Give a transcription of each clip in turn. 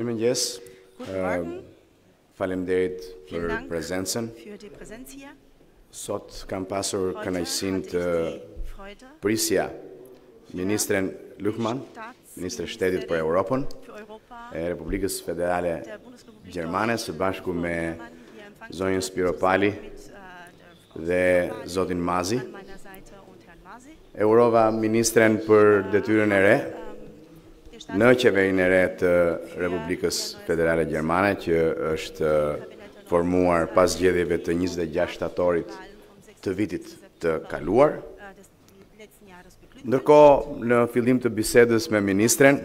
Mirëmëngjes. Faleminderit për prezencën. Sot kam pasur kënaqësinë të prisja Ministren Luhman, Ministre Shtetit për Europën e Republikës Federale Gjermane, së bashku me zonjën Spiropali dhe zotin Mazi. E urova Ministren për detyrën e re në qeverinë e re të Republikës Federale Gjermane, që është formuar pas zgjedhjeve të 26 shtatorit të vitit të kaluar. Ndërkohë, në fillim të bisedës me ministren,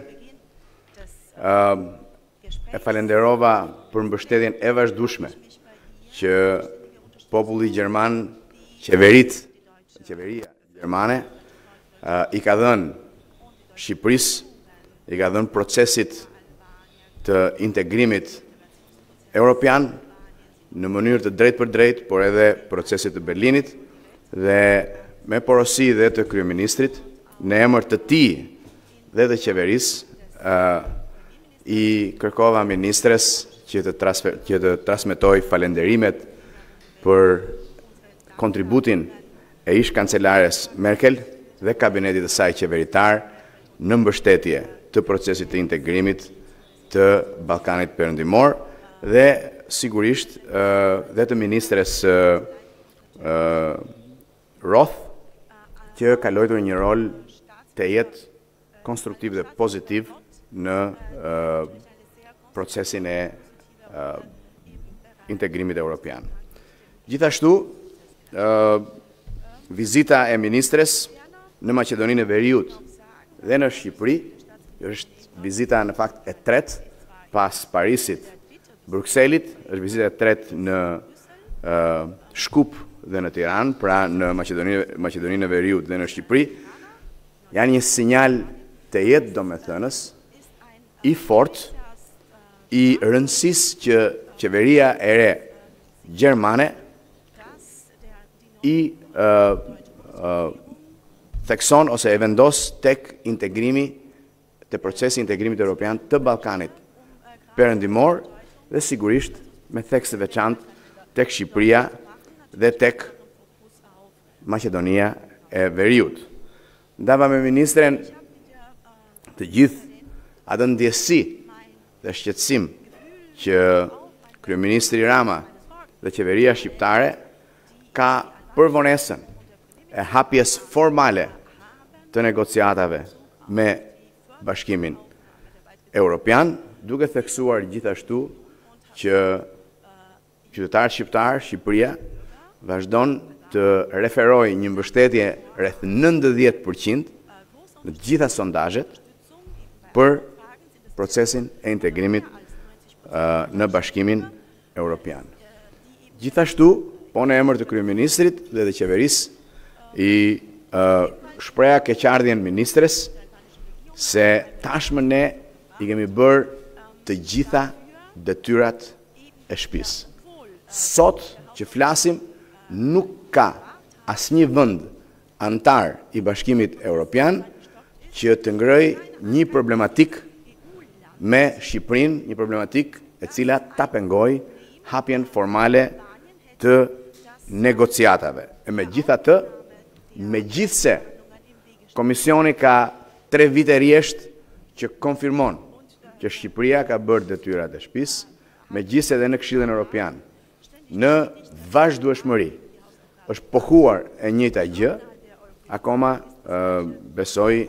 e falenderova për mbështetjen e vazhdueshme që populli gjerman, qeveria gjermane i ka dhënë Shqipërisë, i ka dhënë procesit të integrimit Europian në mënyrë të drejtë për drejtë, por edhe procesit të Berlinit, dhe me porosi dhe të kryeministrit, në emër të tij dhe të qeverisë, i kërkova ministres që të transmetoj falenderimet për kontributin e ish kancelares Merkel dhe kabinetit të saj qeveritar në mbështetje të procesit të integrimit të Ballkanit Perëndimor dhe sigurisht dhe të ministres Roth, që ka luajtur një rol të jetë konstruktiv dhe pozitiv në procesin e integrimit Europian. Gjithashtu, vizita e ministres në Maqedoninë e Veriut dhe në Shqipëri është vizita në fakt e tretë pas Parisit, Brukselit, është vizita e tretë në Shkup dhe në Tiranë, pra në Maqedoninë e Veriut dhe në Shqipëri, janë një sinjal të jetë domethënës i fortë i rëndësisë që qeveria e re gjermane i thekson ose e vendos tek integrimi të procesi integrimit Europian të Ballkanit Perëndimor dhe sigurisht me theks të veçantë tek Shqipëria dhe tek Maqedonia e Veriut. Ndava me ministren të gjithë atë ndjesi dhe shqetësim që kryeministri Rama dhe qeveria shqiptare ka për vonesën e hapjes formale të negociatave me Bashkimin Europian, duke theksuar gjithashtu që qytetarët shqiptarë, Shqipëria, vazhdon të referojë një mbështetje rreth 90% në të gjitha sondazhet për procesin e integrimit në Bashkimin Europian. Gjithashtu, po në emër të kryeministrit dhe të qeverisë, i shpreha keqardhjen ministres se tashmë ne i kemi bërë të gjitha detyrat e shtëpisë. Sot që flasim, nuk ka asnjë vend antar i Bashkimit Europian që të ngrejë një problematik me Shqipërinë, një problematik e cila ta pengojë hapjen formale të negociatave. E megjithatë, megjithse Komisioni ka 3 vite rresht që konfirmon që Shqipëria ka bërë detyrat e shtëpisë, megjithse edhe në Këshillin Evropian, në vazhdueshmëri është pohuar e njëjta gjë, akoma besoj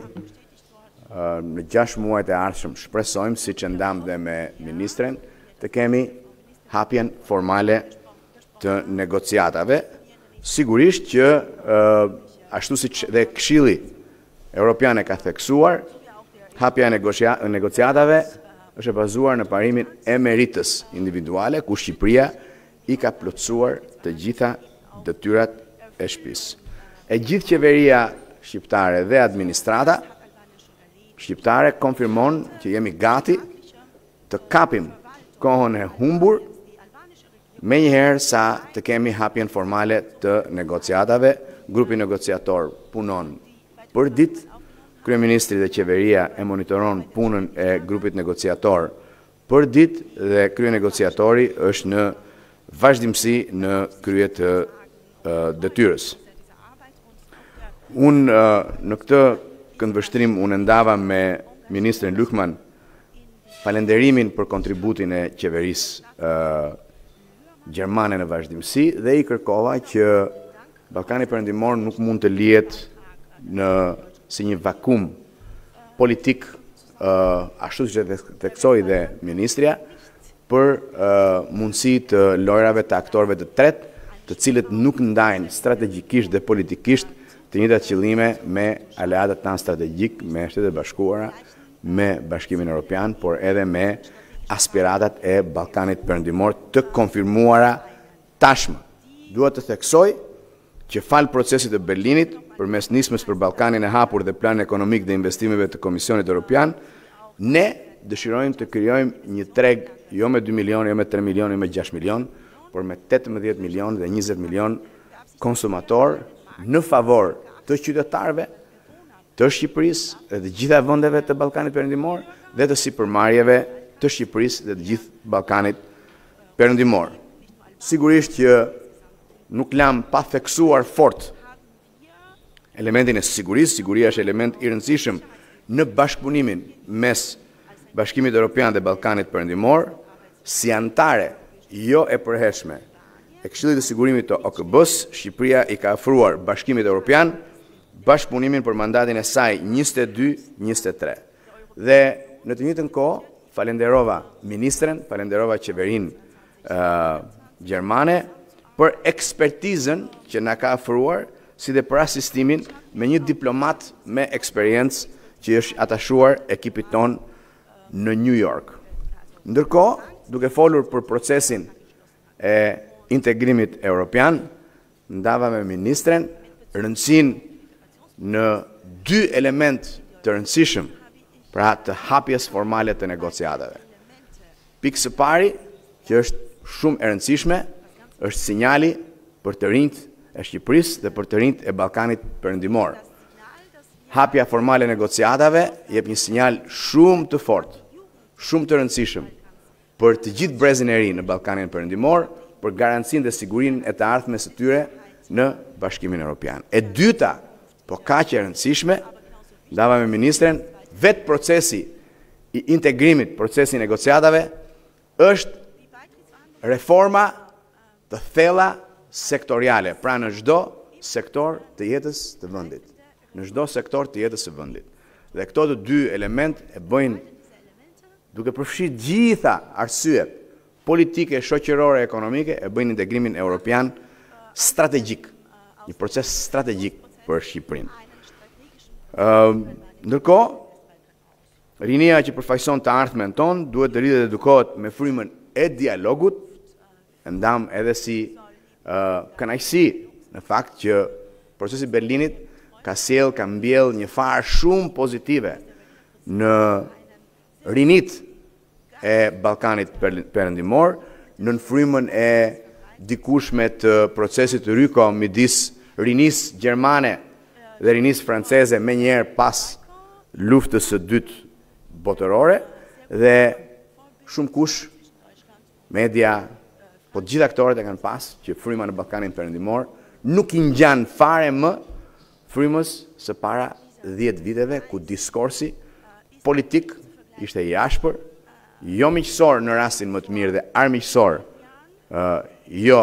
në 6 muajt e ardhshëm shpresojmë, siç e ndam dhe me ministren, të kemi hapjen formale të negociatave. Sigurisht që ashtu siç dhe Këshilli Evropian e ka theksuar, hapja e negociatave është e bazuar në parimin e meritës individuale, ku Shqipëria i ka plotësuar të gjitha detyrat e shtëpisë. E gjithë qeveria shqiptare dhe administrata shqiptare konfirmon që jemi gati të kapim kohën e humbur me njëherë sa të kemi hapjen formale të negociatave. Grupi negociator punon për ditë, kryeministri dhe qeveria e monitoron punën e grupit negociator për ditë dhe kryenegociatori është në vazhdimsi në krye të detyrës. Unë në këtë këndvështrim unë ndava me Ministrin Lukman falenderimin për kontributin e qeverisë gjermane në vazhdimsi dhe i kërkova që Ballkani Perëndimor nuk mund të lihet si një vakum politik, ashtu siç e theksoi dhe Ministrja, për mundësi të lojërave të aktorëve të tretë, të cilët nuk ndajnë strategjikisht dhe politikisht të njëjtat qëllime me aleatët tanë strategjik, me Shtetet e Bashkuara, me Bashkimin Europian, por edhe me aspiratat e Ballkanit Perëndimor të konfirmuara tashmë. Dua të theksoj që fal procesit të Berlinit, përmes nismës për Ballkanin e hapur dhe planin ekonomik dhe investimeve të Komisionit Europian, ne dëshirojmë të krijojmë një treg jo me 2 milion, jo me 3 milion, jo me 6 milion, por me 18 milion dhe 20 milion konsumator në favor të qytetarëve të Shqipërisë dhe të gjitha vendeve të Ballkanit Perëndimor dhe të sipërmarrjeve të Shqipërisë dhe të gjithë Ballkanit Perëndimor. Sigurisht që nuk lam pa theksuar fort elementin e sigurisë. Siguria është element i rëndësishëm në bashkëpunimin mes Bashkimit Europian dhe Ballkanit Perëndimor, si antare jo e përhershme e Këshillit të Sigurimit të OKB-s, Shqipëria i ka ofruar Bashkimit Europian bashkëpunimin për mandatin e saj 22-23. Dhe në të njëjtën kohë falenderova ministren, falenderova qeverinë gjermane për ekspertizën që na ka ofruar, si dhe për asistimin me një diplomat me eksperiencë që është atashuar ekipit ton në New York. Ndërkohë, duke folur për procesin e integrimit europian, ndava me ministren rëndësinë në dy element të rëndësishëm pra të hapjes formale të negociatave. Pikë së pari, që është shumë e rëndësishme, është sinjali për të rinjt e Shqipërisë dhe për të rinjt e Ballkanit Perëndimor. Hapja formale e negociatave jep një sinjal shumë të fortë, shumë të rëndësishëm për të gjithë brezin e ri në Ballkanin Perëndimor, për garancinë dhe sigurinë e të ardhmes së tyre në Bashkimin Europian. E dyta, po kaq e rëndësishme, ndava me ministren, vetë procesi i integrimit, procesi i negociatave, është reforma të thella sektoriale, pra në çdo sektor të jetës të vendit. Në çdo sektor të jetës së vendit. Dhe këto të dy element e bëjnë, duke përfshirë gjitha arsyet politike, shoqërore, ekonomike, e bëjnë integrimin europian strategjik, një proces strategjik për Shqipërinë. Ndërkohë, rinia që përfaqëson të ardhmen tonë duhet të rritet dhe edukohet me frymën e dialogut, ndam edhe si kënaqësi në fakt që procesi Berlinit ka mbjell një farë shumë pozitive në rinit e Ballkanit Perëndimor, në frymën e dikushme të procesit të ryko midis rinisë gjermane dhe rinisë franceze me njerë pas luftës së dytë botërore, dhe shumë kush, media, po gjithë aktorët e kanë pas që fryma në Ballkanin Perëndimor nuk i ngjan fare më frymës së para 10 viteve, ku diskorsi politik ishte i ashpër, jo miqësor në rastin më të mirë dhe armiqësor, jo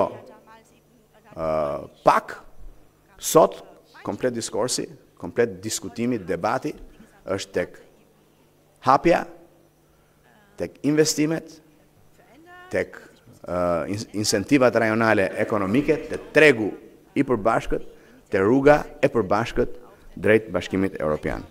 pak. Sot komplet diskorsi, komplet diskutimi, debati është tek hapja, tek investimet, tek incentivat rajonale ekonomike, të tregu i përbashkët, të rruga e përbashkët drejt Bashkimit Europian.